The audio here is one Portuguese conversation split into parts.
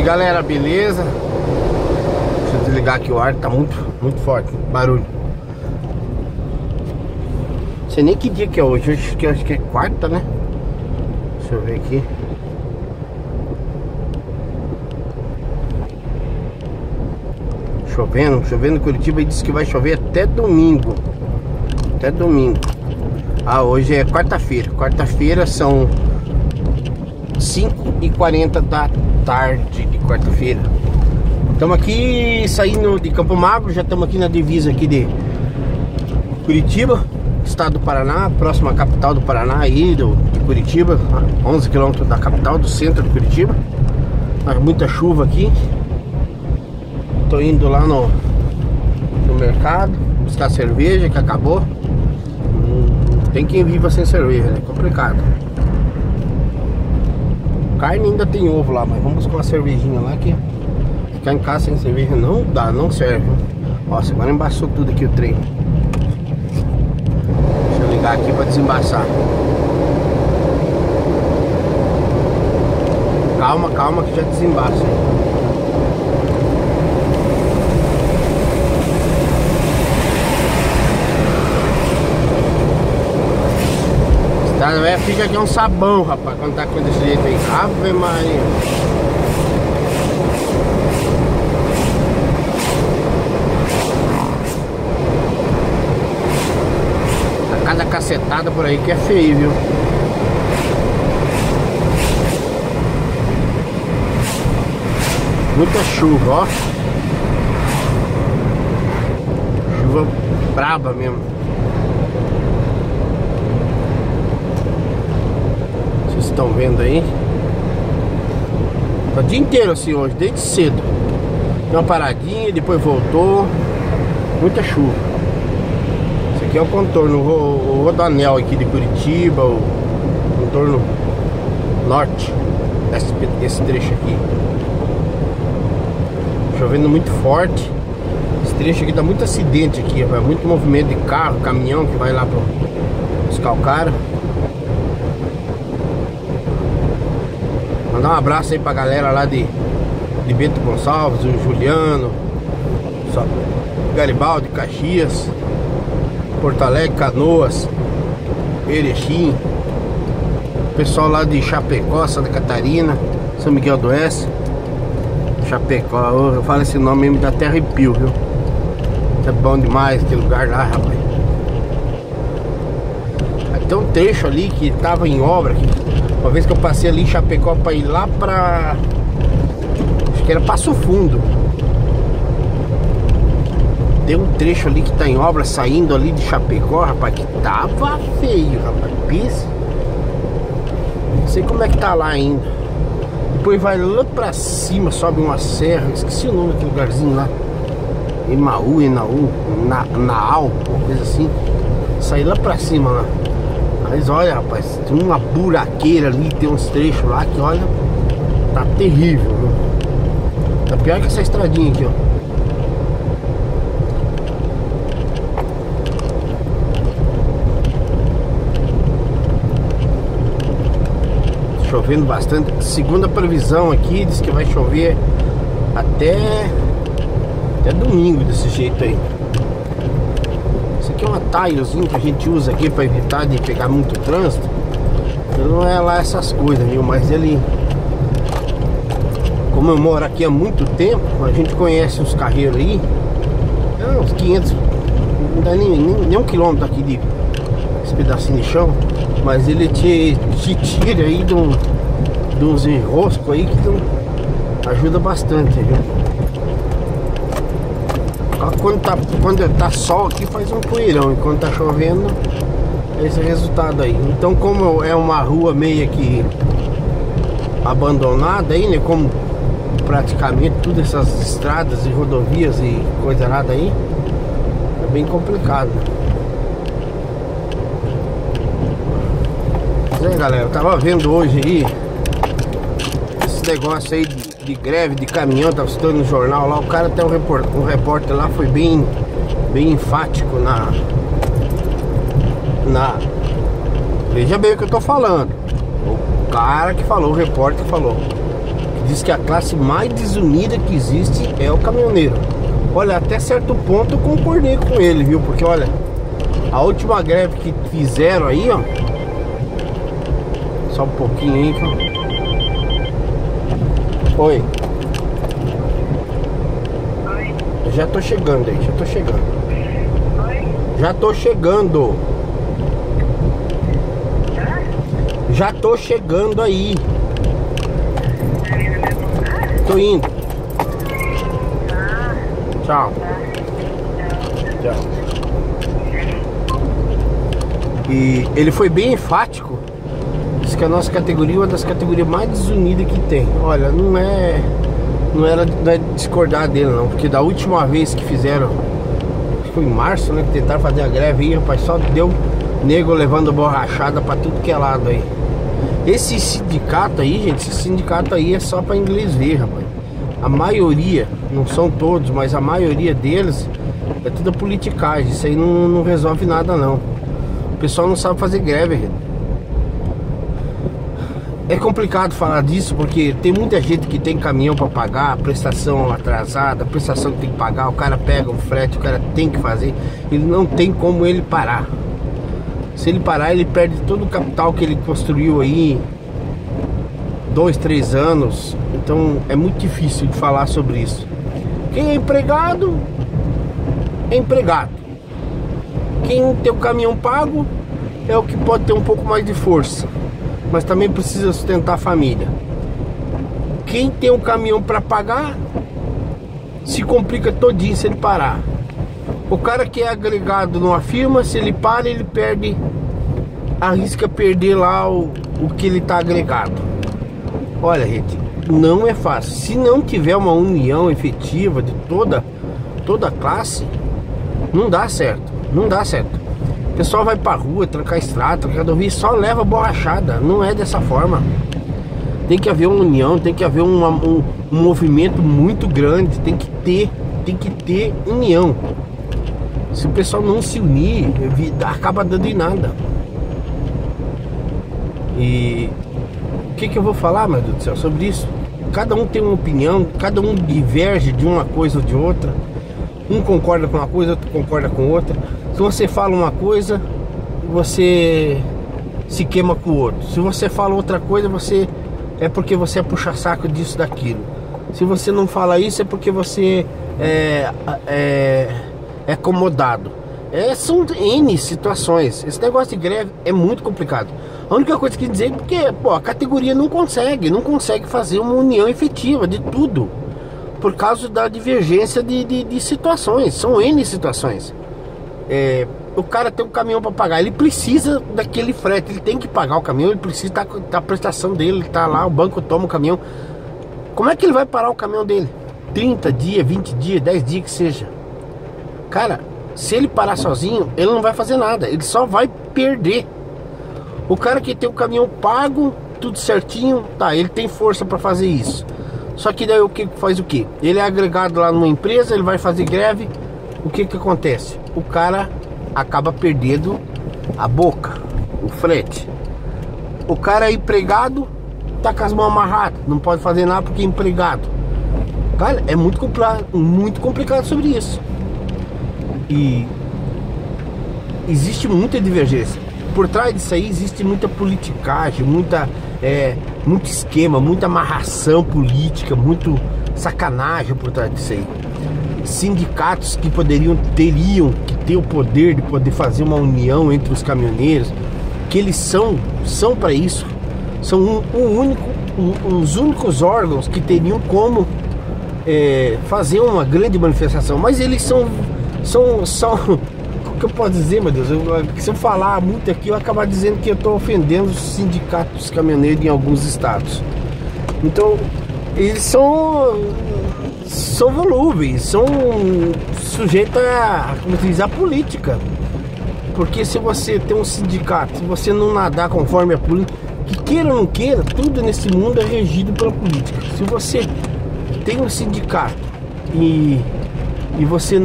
Galera, beleza? Deixa eu desligar aqui o ar, tá muito forte, barulho. Não sei nem que dia que é hoje, acho que é quarta, né? Deixa eu ver aqui. Chovendo em Curitiba e disse que vai chover até domingo. Até domingo. Ah, hoje é quarta-feira. Quarta-feira são 5h40 da tarde de quarta-feira. Estamos aqui saindo de Campo Magro, já estamos aqui na divisa aqui de Curitiba, estado do Paraná, próxima à capital do Paraná aí, de Curitiba, 11 km da capital, do centro de Curitiba. Muita chuva aqui. Tô indo lá no mercado buscar cerveja que acabou. Tem quem viva sem cerveja, é complicado. Carne ainda tem ovo lá, mas vamos buscar uma cervejinha lá que ficar em casa sem cerveja não dá, não serve. Nossa, agora embaçou tudo aqui o trem. Deixa eu ligar aqui pra desembaçar. Calma que já desembaça. Fica aqui um sabão, rapaz, quando tá com desse jeito aí. Ave Maria. Tá cada cacetada por aí que é feio, viu? Muita chuva, ó. Chuva braba mesmo. Estão vendo aí? Tá o dia inteiro assim hoje, desde cedo. Deu uma paradinha, depois voltou. Muita chuva. Esse aqui é o contorno, o rodoanel aqui de Curitiba, o contorno norte desse trecho aqui. Chovendo muito forte. Esse trecho aqui dá muito acidente aqui, vai muito movimento de carro, caminhão que vai lá para buscar o cara. Mandar um abraço aí pra galera lá de Bento Gonçalves, o Juliano, Garibaldi, Caxias, Porto Alegre, Canoas, Erechim, pessoal lá de Chapecó, Santa Catarina, São Miguel do Oeste, Chapecó, eu falo esse nome mesmo da terra arrepio, viu? É bom demais aquele lugar lá, rapaz. Tem um trecho ali que tava em obra aqui. Uma vez que eu passei ali em Chapecó pra ir lá pra... acho que era Passo Fundo. Tem um trecho ali que tá em obra, saindo ali de Chapecó, rapaz, que tava feio, rapaz. Pisa. Não sei como é que tá lá ainda. Depois vai lá pra cima, sobe uma serra. Esqueci o nome daquele lugarzinho lá. Enaú, Naal, uma coisa assim. Sai lá pra cima lá. Mas olha, rapaz, tem uma buraqueira ali, tem uns trechos lá que, olha, tá terrível, viu? Tá pior que essa estradinha aqui, ó. Chovendo bastante. Segunda previsão aqui, diz que vai chover até domingo desse jeito aí. Isso aqui é um atalhozinho que a gente usa aqui para evitar de pegar muito trânsito. Ele não é lá essas coisas, viu? Mas ele, como eu moro aqui há muito tempo, a gente conhece os carreiros aí. É uns 500, não dá nem 1 quilômetro aqui desse pedacinho de chão. Mas ele te tira aí de uns enroscos aí que ajuda bastante, viu? Quando tá sol aqui faz um poeirão, e quando tá chovendo esse resultado aí. Então, como é uma rua meio que abandonada aí, né, como praticamente todas essas estradas e rodovias e coisa nada aí, é bem complicado. Mas aí, galera, eu tava vendo hoje aí esse negócio aí de greve de caminhão, tava citando no jornal lá, o cara tem um repórter lá, foi bem enfático veja bem o que eu tô falando. O cara que falou, o repórter que falou, diz que a classe mais desunida que existe é o caminhoneiro. Olha, até certo ponto eu concordei com ele, viu? Porque olha, a última greve que fizeram aí, ó. Só um pouquinho aí, cara. Oi. Eu já tô chegando aí, já tô chegando. Já tô chegando. Já tô chegando aí. Tô indo. Tchau. Tchau. E ele foi bem enfático. Diz que a nossa categoria é uma das categorias mais desunidas que tem. Olha, não é discordar dele não. Porque da última vez que fizeram, acho que foi em março, né? Que tentaram fazer a greve aí, rapaz, só deu nego levando borrachada pra tudo que é lado aí. Esse sindicato aí, gente, esse sindicato aí é só pra inglês ver, rapaz. A maioria, não são todos, mas a maioria deles é tudo politicagem. Isso aí não resolve nada não. O pessoal não sabe fazer greve, gente. É complicado falar disso porque tem muita gente que tem caminhão pra pagar, prestação atrasada, prestação que tem que pagar, o cara pega o frete, o cara tem que fazer, ele não tem como ele parar. Se ele parar, ele perde todo o capital que ele construiu aí 2, 3 anos. Então é muito difícil de falar sobre isso. Quem é empregado, é empregado. Quem tem o caminhão pago é o que pode ter um pouco mais de força, mas também precisa sustentar a família. Quem tem um caminhão para pagar se complica todinho se ele parar. O cara que é agregado numa firma, se ele para, ele perde, arrisca perder lá o que ele tá agregado. Olha, gente, não é fácil. Se não tiver uma união efetiva de toda a classe, não dá certo. Não dá certo. O pessoal vai pra rua, trancar estrada, trancar rodovia, só leva borrachada. Não é dessa forma. Tem que haver uma união, tem que haver um movimento muito grande. Tem que ter união. Se o pessoal não se unir, acaba dando em nada. E o que eu vou falar, meu Deus do céu, sobre isso? Cada um tem uma opinião, cada um diverge de uma coisa ou de outra. Um concorda com uma coisa, outro concorda com outra. Se você fala uma coisa, você se queima com o outro. Se você fala outra coisa, é porque você é puxa-saco disso, daquilo. Se você não fala isso, é porque você é acomodado. São N situações. Esse negócio de greve é muito complicado. A única coisa que dizer é porque a categoria não consegue fazer uma união efetiva de tudo, por causa da divergência de situações. São N situações. O cara tem um caminhão para pagar, ele precisa daquele frete, ele tem que pagar o caminhão, ele precisa da prestação dele, tá lá, o banco toma o caminhão. Como é que ele vai parar o caminhão dele? 30 dias, 20 dias, 10 dias que seja. Cara, se ele parar sozinho, ele não vai fazer nada, ele só vai perder. O cara que tem o caminhão pago, tudo certinho, tá, ele tem força para fazer isso. Só que daí o que faz o quê? Ele é agregado lá numa empresa, ele vai fazer greve. O que acontece? O cara acaba perdendo a boca, o frete. O cara é empregado, tá com as mãos amarradas, não pode fazer nada porque é empregado. Cara, é muito complicado sobre isso. E existe muita divergência. Por trás disso aí existe muita politicagem, muito esquema, muita amarração política, muito sacanagem por trás disso aí. Sindicatos que teriam que ter o poder de poder fazer uma união entre os caminhoneiros, que eles são para isso. São os únicos órgãos que teriam como fazer uma grande manifestação, mas eles são o que eu posso dizer, meu Deus? Se eu falar muito aqui, eu vou acabar dizendo que eu estou ofendendo os sindicatos caminhoneiros em alguns estados. Então, eles são volúveis, são sujeitos a política. Porque se você tem um sindicato, se você não nadar conforme a política, que queira ou não queira, tudo nesse mundo é regido pela política. Se você tem um sindicato e você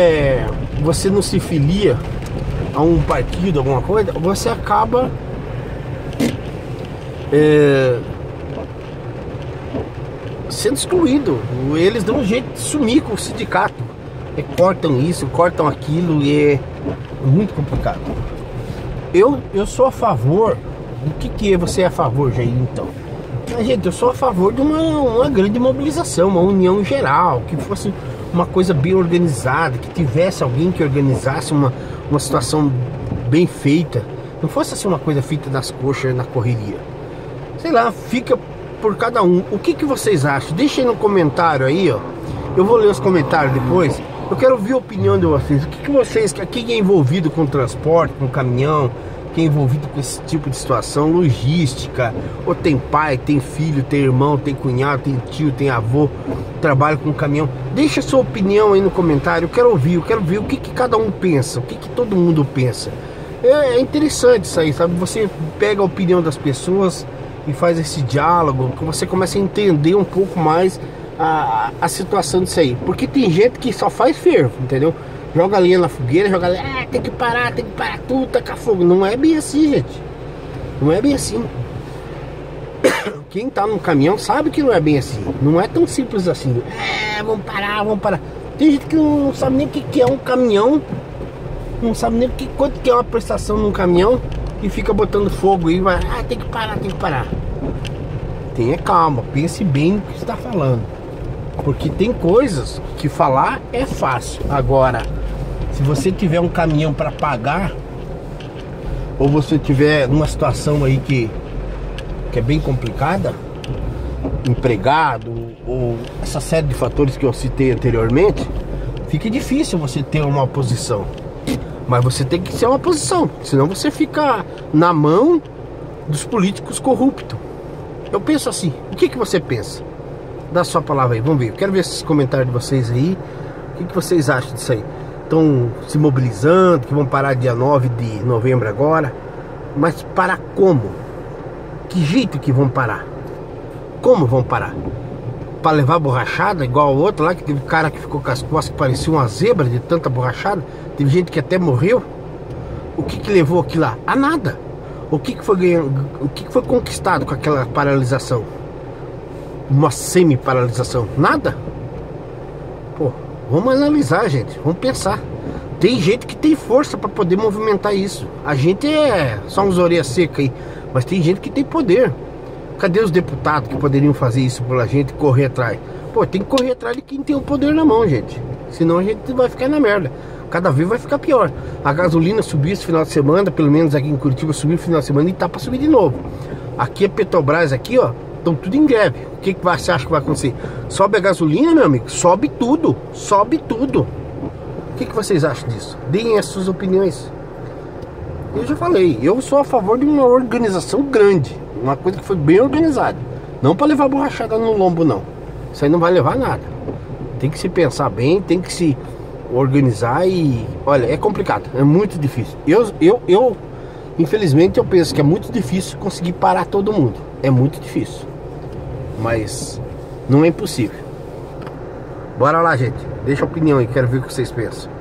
não se filia a um partido, alguma coisa, você acaba sendo excluído. Eles dão um jeito de sumir com o sindicato. Cortam isso, cortam aquilo e é muito complicado. Eu sou a favor. O que você é a favor, Jair, então? Mas, gente, eu sou a favor de uma grande mobilização, uma união geral, que fosse uma coisa bem organizada, que tivesse alguém que organizasse uma situação bem feita. Não fosse assim uma coisa feita das coxas na correria. Sei lá, fica por cada um. O que vocês acham? Deixem no comentário aí, ó. Eu vou ler os comentários depois. Eu quero ouvir a opinião de vocês. O que vocês, quem é envolvido com transporte, com caminhão, quem é envolvido com esse tipo de situação, logística, ou tem pai, tem filho, tem irmão, tem cunhado, tem tio, tem avô, trabalha com caminhão. Deixa a sua opinião aí no comentário. Eu quero ver o que cada um pensa, o que todo mundo pensa. É interessante isso aí, sabe? Você pega a opinião das pessoas e faz esse diálogo, que você começa a entender um pouco mais a situação disso aí. Porque tem gente que só faz fervo, entendeu? Joga a linha na fogueira, joga linha, tem que parar tudo, tacar fogo. Não é bem assim, gente. Não é bem assim. Quem tá no caminhão sabe que não é bem assim. Não é tão simples assim. Vamos parar. Tem gente que não sabe nem o que é um caminhão. Não sabe nem quanto que é uma prestação num caminhão. E fica botando fogo e vai, tem que parar. Tenha calma, pense bem no que você está falando. Porque tem coisas que falar é fácil. Agora, se você tiver um caminhão para pagar, ou você tiver numa situação aí que é bem complicada, empregado, ou essa série de fatores que eu citei anteriormente, fica difícil você ter uma oposição. Mas você tem que ser uma oposição, senão você fica na mão dos políticos corruptos. Eu penso assim. O que você pensa? Dá sua palavra aí, vamos ver. Eu quero ver esses comentários de vocês aí. O que vocês acham disso aí? Estão se mobilizando, que vão parar dia 9 de novembro agora. Mas parar como? Que jeito que vão parar? Como vão parar? Para levar borrachada igual ao outro lá, que teve cara que ficou com as costas que parecia uma zebra de tanta borrachada. Teve gente que até morreu. O que levou aquilo lá? A nada. O que foi ganhando? O que foi conquistado com aquela paralisação? Uma semi-paralisação? Nada. Pô, vamos analisar, gente. Vamos pensar. Tem gente que tem força para poder movimentar isso. A gente é só uns orelhas secas aí. Mas tem gente que tem poder. Cadê os deputados que poderiam fazer isso pela gente, correr atrás? Pô, tem que correr atrás de quem tem o poder na mão, gente. Senão a gente vai ficar na merda. Cada vez vai ficar pior. A gasolina subiu esse final de semana, pelo menos aqui em Curitiba subiu no final de semana e tá para subir de novo. Aqui a Petrobras aqui, ó, estão tudo em greve. O que você acha que vai acontecer? Sobe a gasolina, meu amigo? Sobe tudo. Sobe tudo. O que vocês acham disso? Deem as suas opiniões. Eu já falei, eu sou a favor de uma organização grande. Uma coisa que foi bem organizada. Não para levar borrachada no lombo, não. Isso aí não vai levar nada. Tem que se pensar bem, tem que se organizar e... Olha, é complicado, é muito difícil. Eu infelizmente, eu penso que é muito difícil conseguir parar todo mundo. É muito difícil. Mas não é impossível. Bora lá, gente. Deixa a opinião aí, quero ver o que vocês pensam.